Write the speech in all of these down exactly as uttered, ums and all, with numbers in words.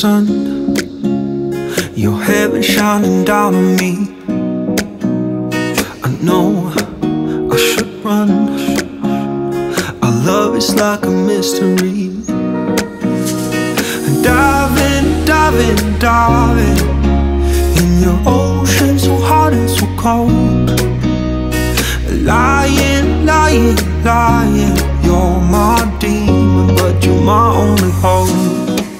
sun, your heaven shining down on me. I know I should run. Our love is like a mystery. Diving, diving, diving in your ocean so hot and so cold. Lying, lying, lying, you're my demon, but you're my only hope.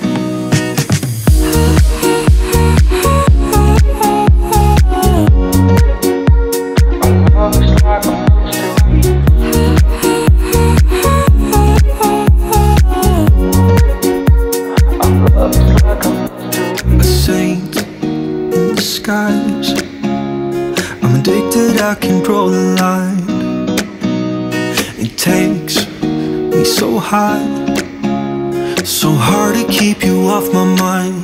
I'm addicted, I can draw the line. It takes me so high, so hard to keep you off my mind.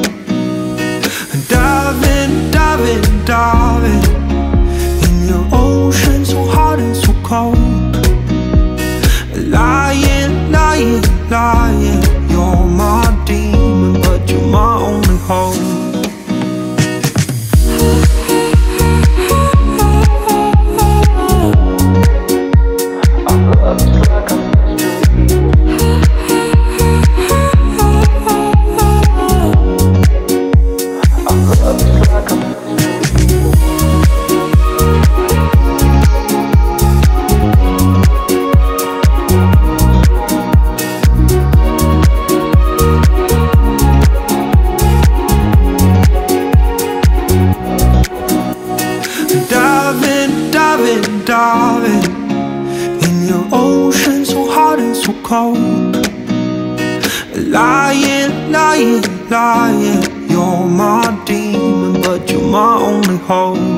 Diving, diving, diving in your ocean so hot and so cold. Lying, lying, lying, you're my demon, but you're my only hope. Diving, diving in your ocean so hot and so cold. Lying, lying, lying, you're my demon, but you're my only hope.